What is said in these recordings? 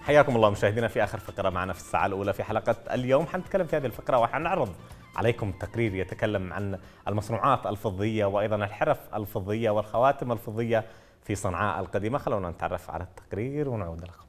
حياكم الله مشاهدينا في آخر فقرة معنا في الساعة الأولى في حلقة اليوم. حنتكلم في هذه الفقرة وحنعرض عليكم تقرير يتكلم عن المصنوعات الفضية وأيضا الحرف الفضية والخواتم الفضية في صنعاء القديمة. خلونا نتعرف على التقرير ونعود لكم.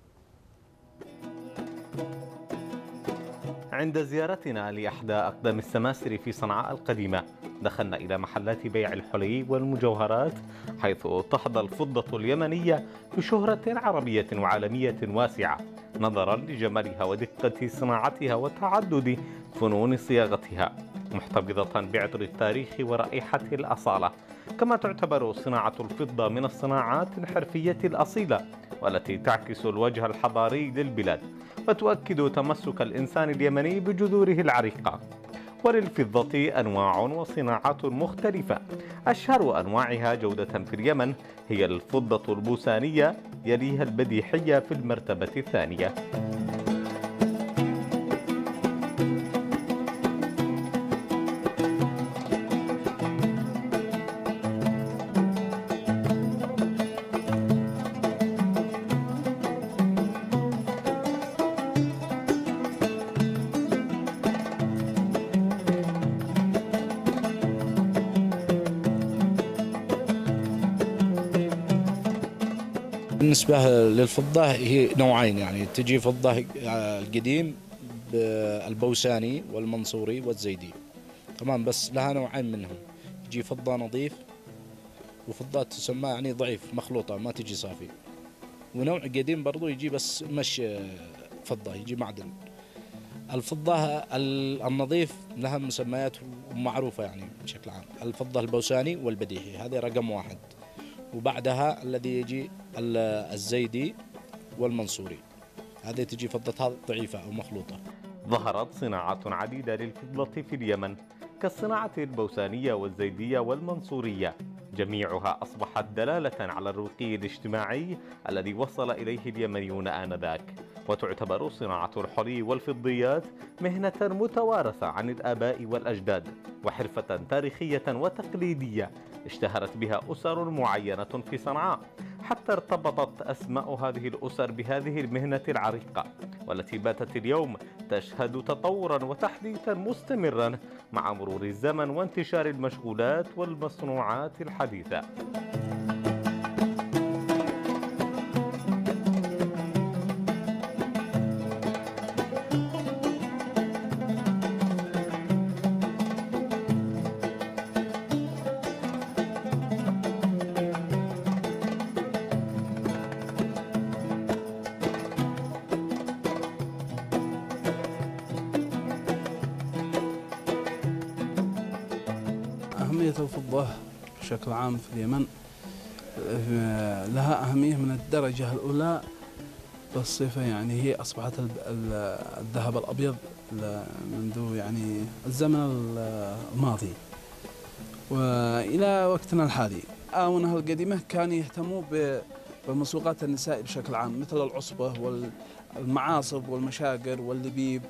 عند زيارتنا لإحدى أقدم السماسر في صنعاء القديمة دخلنا إلى محلات بيع الحلي والمجوهرات، حيث تحظى الفضة اليمنية بشهرة عربية وعالمية واسعة نظرا لجمالها ودقة صناعتها وتعدد فنون صياغتها، محتفظة بعطر التاريخ ورائحة الأصالة. كما تعتبر صناعة الفضة من الصناعات الحرفية الأصيلة والتي تعكس الوجه الحضاري للبلاد وتؤكد تمسك الإنسان اليمني بجذوره العريقة. وللفضة أنواع وصناعات مختلفة، أشهر أنواعها جودة في اليمن هي الفضة البوسانية، يليها البديحية في المرتبة الثانية. بالنسبة للفضة هي نوعين، يعني تجي فضة القديم البوساني والمنصوري والزيدي، تمام، بس لها نوعين منهم، تجي فضة نظيف وفضة تسمى يعني ضعيف مخلوطة ما تجي صافي، ونوع قديم برضو يجي بس مش فضة يجي معدن. الفضة النظيف لها مسميات معروفة يعني بشكل عام، الفضة البوساني والبديحي هذا رقم واحد، وبعدها الذي يجي الزيدي والمنصوري، هذه تجي فضتها ضعيفة أو مخلوطة. ظهرت صناعات عديدة للفضة في اليمن كالصناعة البوسانية والزيدية والمنصورية، جميعها أصبحت دلالة على الرقي الاجتماعي الذي وصل إليه اليمنيون آنذاك. وتعتبر صناعة الحلي والفضيات مهنة متوارثة عن الآباء والأجداد وحرفة تاريخية وتقليدية اشتهرت بها أسر معينة في صنعاء، حتى ارتبطت أسماء هذه الأسر بهذه المهنة العريقة والتي باتت اليوم تشهد تطورا وتحديثا مستمرا مع مرور الزمن وانتشار المشغولات والمصنوعات الحديثة. أهمية الفضة بشكل عام في اليمن لها أهمية من الدرجة الأولى بالصفة، يعني هي أصبحت الذهب الأبيض منذ يعني الزمن الماضي وإلى وقتنا الحالي. آونها القديمة كانوا يهتموا بمسوقات النساء بشكل عام مثل العصبة والمعاصب والمشاقر واللبيب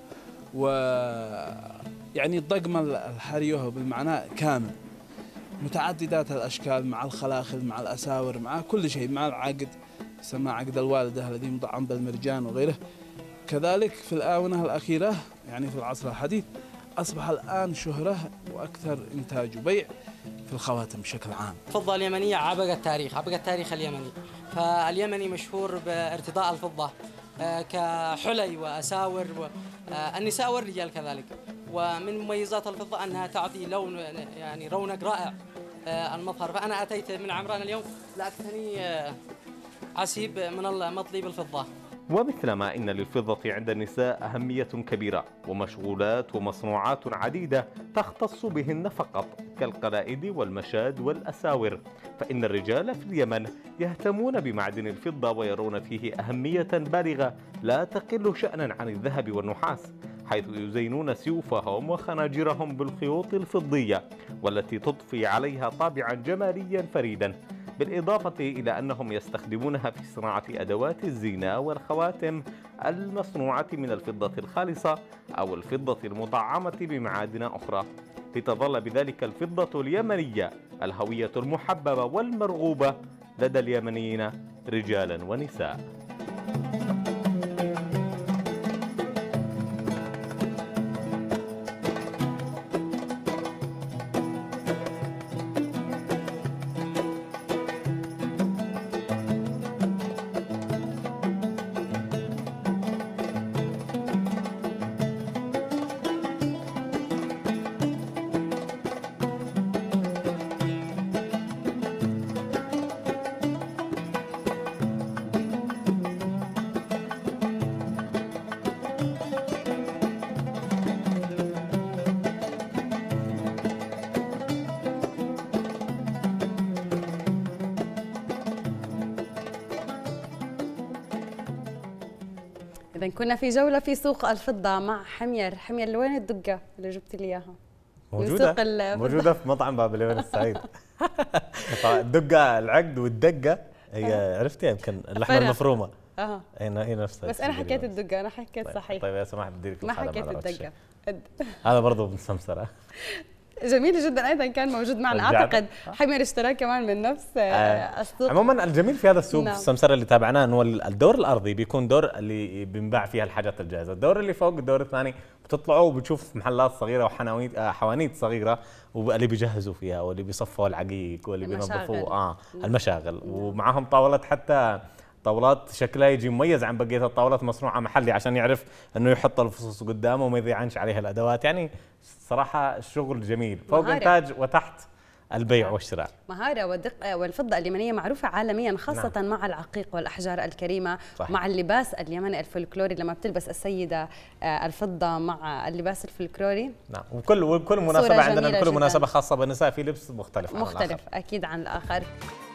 ويعني الضقمة الحريوه بالمعنى كامل، متعددات الأشكال مع الخلاخل مع الأساور مع كل شيء، مع العقد يسمى عقد الوالدة الذي مطعم بالمرجان وغيره. كذلك في الآونة الأخيرة يعني في العصر الحديث أصبح الآن شهرة وأكثر إنتاج وبيع في الخواتم بشكل عام. الفضة اليمنية عبق التاريخ اليمني، فاليمني مشهور بارتداء الفضة كحلي وأساور النساء والرجال كذلك. ومن مميزات الفضة أنها تعطي لون يعني رونق رائع المظهر. فأنا أتيت من عمران اليوم لأكتني عسيب من المطلي بالفضة. ومثلما إن للفضة عند النساء أهمية كبيرة ومشغولات ومصنوعات عديدة تختص بهن فقط كالقلائد والمشاد والأساور، فإن الرجال في اليمن يهتمون بمعدن الفضة ويرون فيه أهمية بالغة لا تقل شأنا عن الذهب والنحاس، حيث يزينون سيوفهم وخناجرهم بالخيوط الفضية والتي تضفي عليها طابعا جماليا فريدا، بالإضافة إلى أنهم يستخدمونها في صناعة أدوات الزينة والخواتم المصنوعة من الفضة الخالصة أو الفضة المطعمة بمعادن أخرى، لتظل بذلك الفضة اليمنية الهوية المحببة والمرغوبة لدى اليمنيين رجالا ونساء. إذا كنا في جولة في سوق الفضة مع حمير. حمير وين الدقة اللي جبت لي إياها؟ موجودة في مطعم باب اللبن السعيد. الدقة العقد والدقة هي عرفتي يمكن اللحمة المفرومة. هي نفسها. بس أنا حكيت الدقة، أنا حكيت صحيح. طيب يا سماح بدي لك ما حكيت الدقة. هذا برضه من سمسرة. جميل جدا، ايضا كان موجود معنا اعتقد حمير اشترى كمان من نفس السوق. عموما الجميل في هذا السوق في السمسره اللي تابعناه انه الدور الارضي بيكون دور اللي بنباع فيها الحاجات الجاهزه، الدور اللي فوق الدور الثاني بتطلعوا وبتشوف محلات صغيره وحوانيت صغيره واللي بيجهزوا فيها واللي بيصفوا العقيق واللي بينظفوا المشاغل، ومعهم طاولات حتى طاولات شكلها يجي مميز عن بقيه الطاولات، مصنوعه محلي عشان يعرف انه يحط الفصوص قدامه وما يضيعنش عليها الادوات. يعني صراحه الشغل جميل، فوق انتاج وتحت البيع والشراء. مهاره ودقه، والفضه اليمنيه معروفه عالميا خاصه مع العقيق والاحجار الكريمه. صحيح. مع اللباس اليمني الفلكلوري لما بتلبس السيده الفضه مع اللباس الفلكلوري. نعم، وكل مناسبه عندنا كل مناسبه خاصه بالنساء في لبس مختلف اكيد عن الاخر.